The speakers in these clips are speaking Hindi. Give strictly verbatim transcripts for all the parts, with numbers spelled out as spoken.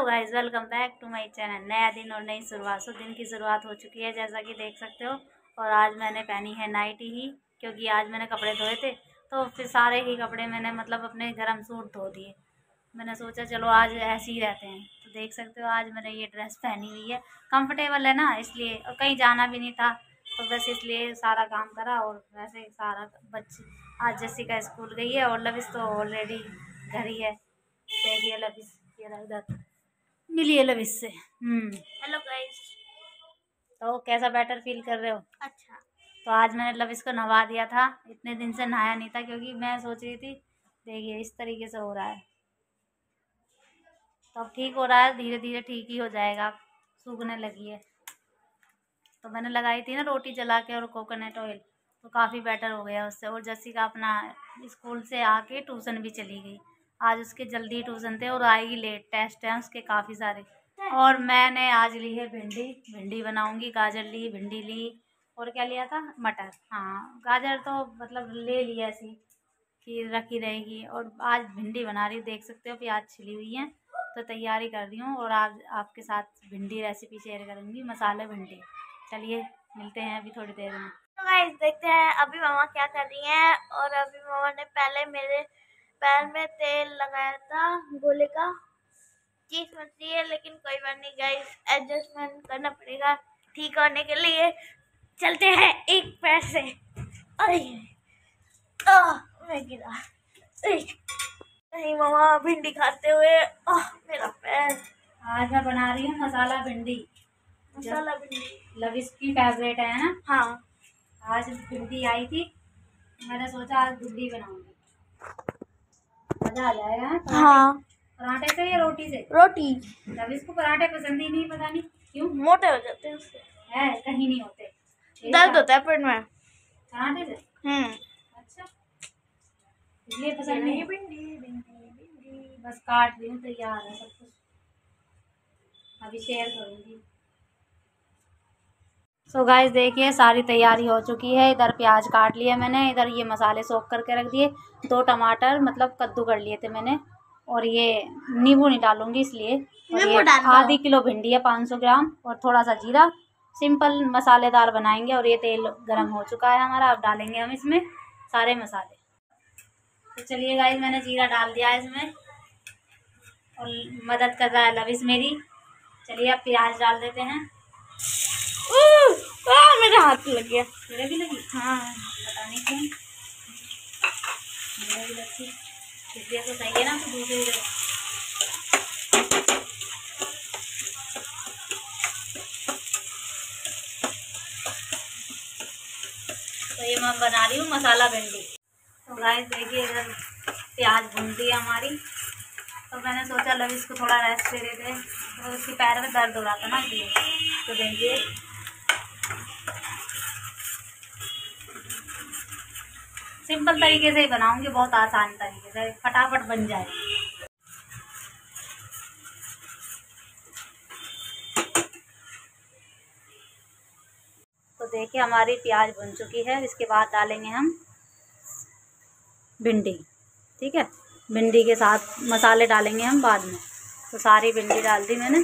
Guys, welcome back to my channel. नया दिन और नई शुरुआत। सो दिन की शुरुआत हो चुकी है जैसा कि देख सकते हो। और आज मैंने पहनी है नाइटी ही, क्योंकि आज मैंने कपड़े धोए थे तो फिर सारे ही कपड़े मैंने मतलब अपने गर्म सूट धो दिए। मैंने सोचा चलो आज ऐसे ही रहते हैं। तो देख सकते हो आज मैंने ये ड्रेस पहनी हुई है, कंफर्टेबल है ना, इसलिए। और कहीं जाना भी नहीं था तो बस इसलिए सारा काम करा। और वैसे सारा बच्चे आज जैसिका स्कूल गई है और लविश तो ऑलरेडी घर ही है। देखिए लविश इधर मिलिए लविश से। Hmm hello guys. तो कैसा बेटर फील कर रहे हो? अच्छा। तो आज मैंने लविश को नहवा दिया था। इतने दिन से नहाया नहीं था क्योंकि मैं सोच रही थी, देखिए इस तरीके से हो रहा है तो अब ठीक हो रहा है, धीरे धीरे ठीक ही हो जाएगा। सूखने लगी है तो मैंने लगाई थी ना रोटी जला के और कोकोनट ऑयल, तो काफ़ी बेटर हो गया उससे। और जैसिका अपना स्कूल से आके ट्यूशन भी चली गई। आज उसके जल्दी ट्यूशन थे और आएगी लेट, टेस्ट हैं उसके काफ़ी सारे। और मैंने आज ली है भिंडी। भिंडी बनाऊंगी, गाजर ली, भिंडी ली और क्या लिया था, मटर। हाँ गाजर तो मतलब ले लिया ऐसी कि रखी रहेगी। और आज भिंडी बना रही हूँ, देख सकते हो प्याज छिली हुई है तो तैयारी कर रही हूँ। और आज आपके साथ भिंडी रेसिपी शेयर करूँगी, मसाले भिंडी। चलिए मिलते हैं अभी थोड़ी देर में। तो गाइस देखते हैं अभी मामा क्या कर रही हैं। और अभी मामा ने पहले मेरे पैर में तेल लगाया था गोले का। चीज मचली है लेकिन कोई बात नहीं गाइस, एडजस्टमेंट करना पड़ेगा ठीक होने के लिए। चलते हैं एक पैर से। अरे आह, मैं गिरा। नहीं मामा भिंडी खाते हुए आह, मेरा पैर। आज मैं बना रही हूँ मसाला भिंडी। मसाला भिंडी लविश की फेवरेट है ना। हाँ। आज भिंडी आई थी, मैंने सोचा आज भिंडी बनाऊंगी, मजा आ जाएगा। हाँ पराठे से या रोटी से? रोटी। लविश को पराठे पसंद ही नहीं, पता नहीं क्यों। मोटे हो जाते हैं उससे। है कहीं नहीं होते, दर्द होता है पेट में पराठे से। हम्म अच्छा इसलिए पसंद नहीं। भिंडी भिंडी भिंडी बस काट रही हूँ, तैयार है सब कुछ, अभी शेयर करूँगी। सो गाइस देखिए सारी तैयारी हो चुकी है। इधर प्याज काट लिया मैंने, इधर ये मसाले सोख करके रख दिए। दो टमाटर मतलब कद्दू कर लिए थे मैंने। और ये नींबू नहीं डालूंगी इसलिए। और ये आधी किलो भिंडी है, पाँच सौ ग्राम, और थोड़ा सा जीरा। सिंपल मसालेदार बनाएंगे। और ये तेल गर्म हो चुका है हमारा, अब डालेंगे हम इसमें सारे मसाले। तो चलिए गाइस मैंने जीरा डाल दिया है इसमें और मदद कर रहा है लविश मेरी। चलिए अब प्याज डाल देते हैं। आ, मेरे हाथ लग गया। मेरे भी लगी? हाँ पता नहीं क्यों मेरे भी लगती। इसलिए तो सही है ना, तो दूसरी जगह। तो ये मैं बना रही हूँ मसाला भिंडी। तो गाइस देखिए इधर प्याज भून दी हमारी। तो मैंने सोचा लविश को थोड़ा रेस्ट दे देते, तो उसके पैर में दर्द हो रहा था ना इसलिए। तो देखिए सिंपल तरीके से ही बनाऊंगी, बहुत आसान तरीके से, फटाफट बन जाएगी। तो देखिए हमारी प्याज भुन चुकी है। इसके बाद डालेंगे हम भिंडी। ठीक है, भिंडी के साथ मसाले डालेंगे हम बाद में। तो सारी भिंडी डाल दी मैंने।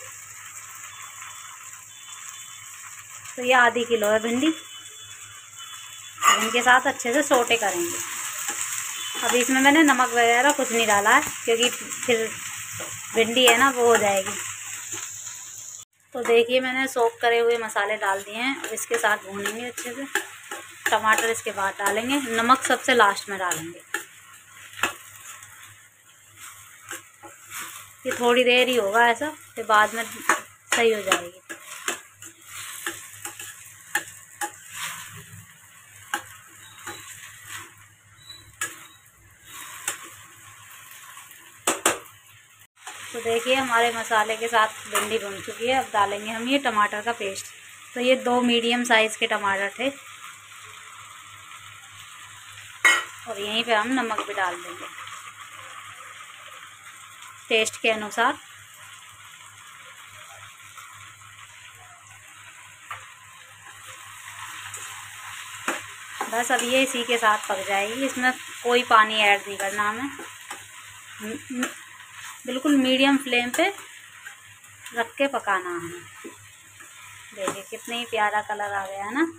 तो ये आधी किलो है भिंडी। इनके साथ अच्छे से सोटे करेंगे। अभी इसमें मैंने नमक वगैरह कुछ नहीं डाला है क्योंकि फिर भिंडी है ना वो हो जाएगी। तो देखिए मैंने सोक करे हुए मसाले डाल दिए हैं। अब इसके साथ भूनेंगे अच्छे से। टमाटर इसके बाद डालेंगे, नमक सबसे लास्ट में डालेंगे। ये थोड़ी देर ही होगा ऐसा, फिर बाद में सही हो जाएगी। तो देखिए हमारे मसाले के साथ भिंडी भुन चुकी है। अब डालेंगे हम ये टमाटर का पेस्ट। तो ये दो मीडियम साइज़ के टमाटर थे। और यहीं पे हम नमक भी डाल देंगे टेस्ट के अनुसार। बस अब ये इसी के साथ पक जाएगी, इसमें कोई पानी ऐड नहीं करना हमें। बिल्कुल मीडियम फ्लेम पे रख के पकाना है। देखिए कितनी ही प्यारा कलर आ गया है ना।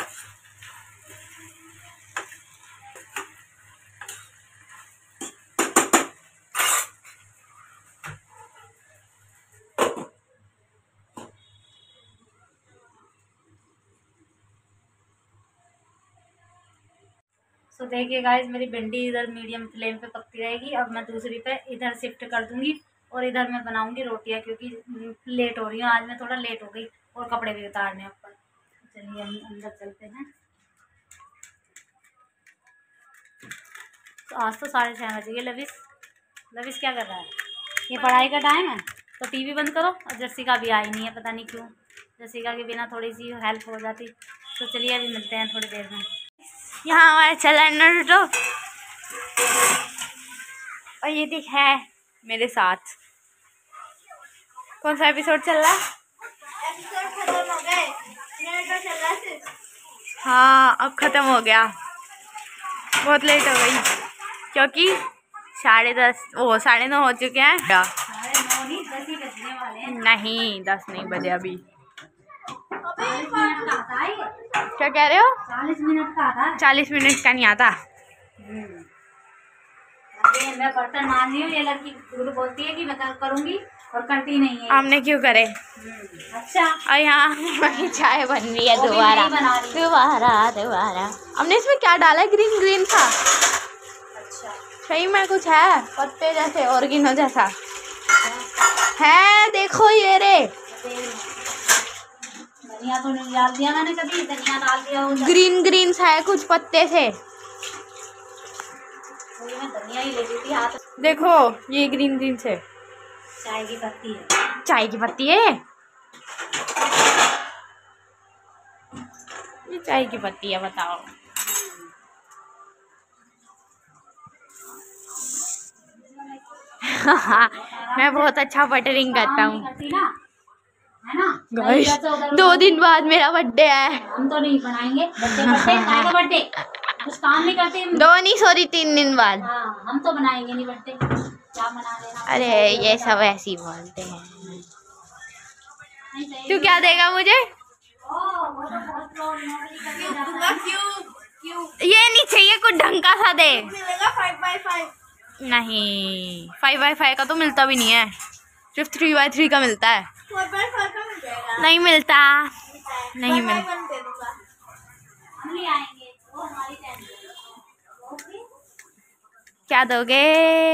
तो देखिए गाइस मेरी भिंडी इधर मीडियम फ्लेम पे पकती रहेगी। अब मैं दूसरी पे इधर शिफ्ट कर दूंगी और इधर मैं बनाऊंगी रोटियां, क्योंकि लेट हो रही हूँ आज मैं, थोड़ा लेट हो गई और कपड़े भी उतारने ऊपर। चलिए हम अंदर चलते हैं। तो आज तो साढ़े छः बज गए। लविश लविश क्या कर रहा है? ये पढ़ाई का टाइम है तो टीवी बंद करो। और जसिका भी आई नहीं है, पता नहीं क्यों। जसिका के बिना थोड़ी सी हेल्प हो जाती। तो चलिए अभी मिलते हैं थोड़ी देर में। यहाँ हमारा चला नारुतो और ये देख है मेरे साथ। कौन सा एपिसोड चल रहा है? एपिसोड खत्म हो गए, नारुतो चल रहा है। हाँ अब खत्म हो गया। बहुत लेट हो गई क्योंकि साढ़े दस ओ साढ़े नौ हो चुके हैं। साढ़े नौ नहीं दस ही बजने वाले हैं। नहीं दस नहीं बजे अभी। चालीस मिनट का आता है। क्या कह रहे हो? चालीस मिनट का आता है। चालीस मिनट का नहीं आता। अरे मैं बर्तन मान रही हूँ, ये लड़की गुरु बोलती है कि मैं करूँगी और करती नहीं है। हमने क्यों करे? अच्छा और यहाँ वही चाय बन रही है दोबारा दोबारा दोबारा। हमने इसमें क्या डाला है? ग्रीन ग्रीन था। अच्छा सही में कुछ है पत्ते जैसे ऑर्गेनो जैसा है। देखो ये रे धनिया तो नहीं डाल दिया मैंने, कभी धनिया डाल दिया होगा। ग्रीन ग्रीन सा है कुछ पत्ते से। मैं धनिया ही ले ली थी हाथ। देखो ये ग्रीन ग्रीन से चाय की पत्ती है। चाय की पत्ती है ये। चाय की पत्ती है बताओ। मैं बहुत अच्छा बटरिंग करता हूँ। है ना गाइस दो दिन बाद मेरा बर्थडे है। हम तो नहीं बनाएंगे बर्थडे। बर्थडे का बर्थडे कुछ काम नहीं करते। दो नहीं सॉरी तीन दिन बाद। हाँ हम तो बनाएंगे नहीं बर्थडे, क्या मना लेना। अरे ये सब ऐसे ही बोलते हैं। तू क्या देगा मुझे? ये नहीं चाहिए, कुछ ढंग का सा दे। मिलेगा फाइव बाई फाइव। नहीं फाइव बाई फाइव का तो मिलता भी नहीं है, सिर्फ थ्री बाई थ्री का मिलता है। फोर बाई फाइव का मिल जाएगा। नहीं मिलता, नहीं मिलता। क्या दोगे?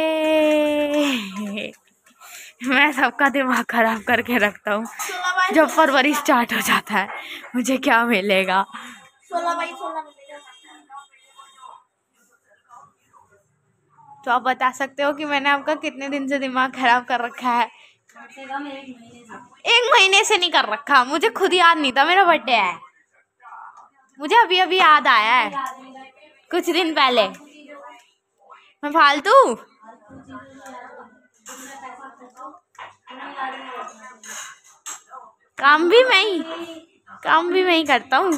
मैं सबका दिमाग खराब करके रखता हूँ। जब फरवरी स्टार्ट हो जाता है मुझे क्या मिलेगा? सोलह बाई सोलह मिलेगा। तो आप बता सकते हो कि मैंने आपका कितने दिन से दिमाग खराब कर रखा है? एक महीने से नहीं कर रखा, मुझे खुद याद नहीं था मेरा बर्थडे है। मुझे अभी अभी याद आया है कुछ दिन पहले। मैं फालतू काम भी मैं ही काम भी मैं ही करता हूँ।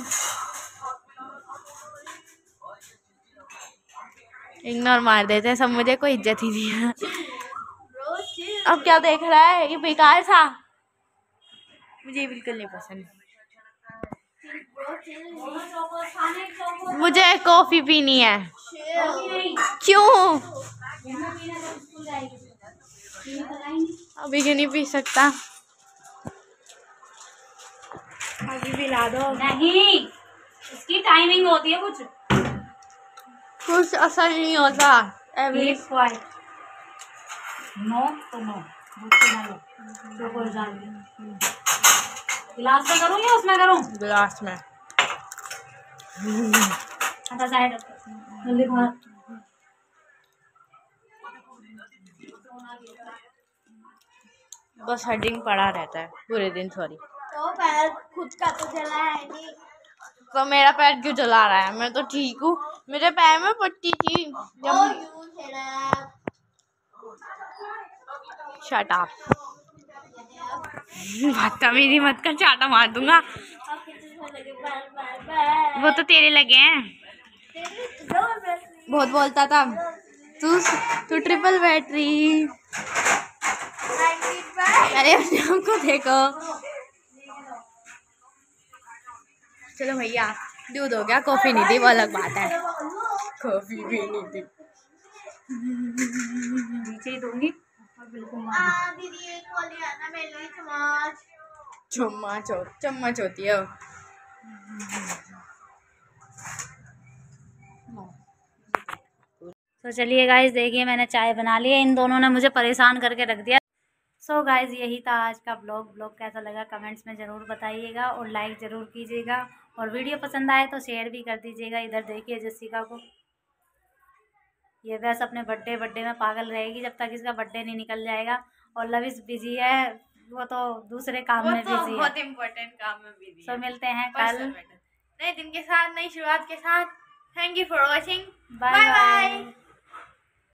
इग्नोर मार देते हैं सब, मुझे कोई इज्जत ही नहीं है। अब क्या देख रहा है? ये बेकार था, मुझे बिल्कुल नहीं पसंद। मुझे कॉफी पीनी है। क्यों? अभी क्यों नहीं पी सकता? अभी पिला दो। नहीं इसकी टाइमिंग होती है, कुछ कुछ असर नहीं होता। एवरी नो तो नो, गिलास में करूँ या उसमें करूँ? गिलास में। अच्छा साइड जल्दी बाहर। बस हेडिंग पड़ा रहता है पूरे दिन। सॉरी तो पैर खुद का तो जला है नहीं, तो मेरा पैर क्यों जला रहा है? मैं तो ठीक हूँ, मेरे पैर में पट्टी थी जब। शट अप, बदतमीजी मत कर, चाटा मार दूंगा। वो तो तेरे लगे हैं, बहुत बोलता था तू। तू ट्रिपल बैटरी पहले अपने आप को देखो। चलो भैया दूध हो गया, कॉफी नहीं थी वो अलग बात है। कॉफी भी नहीं थी। नीचे ही दूंगी बिल्कुल। दीदी एक वाली आना मेरे लिए चम्मच। चम्मच हो चम्मच होती है। तो चलिए गाइस देखिए मैंने चाय बना ली है, इन दोनों ने मुझे परेशान करके रख दिया। सो so गाइस यही था आज का ब्लॉग। ब्लॉग कैसा लगा कमेंट्स में ज़रूर बताइएगा और लाइक ज़रूर कीजिएगा और वीडियो पसंद आए तो शेयर भी कर दीजिएगा। इधर देखिए जसिका को, ये बस अपने बर्थडे बर्थडे में पागल रहेगी जब तक इसका बर्थडे नहीं निकल जाएगा। और लविश बिजी है, वो तो दूसरे काम में तो बिजी है, बहुत इम्पोर्टेंट काम में बिजी है। सो मिलते हैं कल नए दिन के साथ, नई शुरुआत के साथ। Thank you for watching. Bye bye.